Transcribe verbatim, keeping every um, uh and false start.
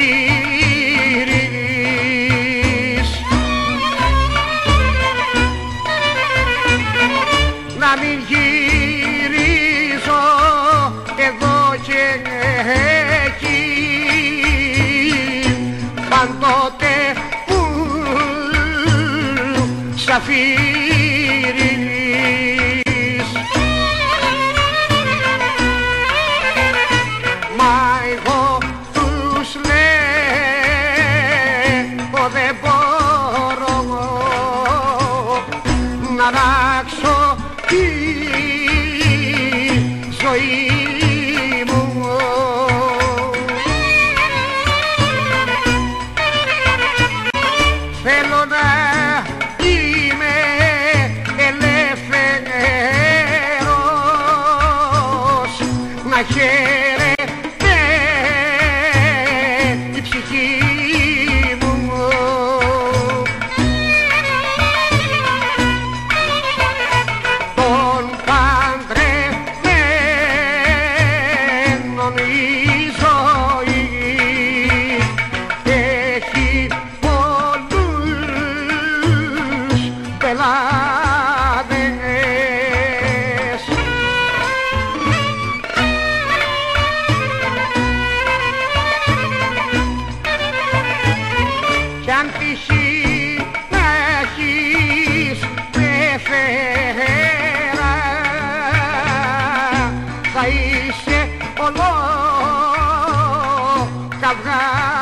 γυρίσεις, να μην γυρίζω εδώ και εκεί, παντότε που σ' αφήνεις. Μα εγώ τους λέω δεν μπορώ να αλλάξω τη ζωή μου. Θέλω να είμαι ελεύθερος, να χαίρεται η ψυχή μου. Τον παντρεμένον η ζωή έχει πολλούς πελάτες. Κι αν τυχεί να έχεις πεφέρα, θα είσαι ολό καυγά.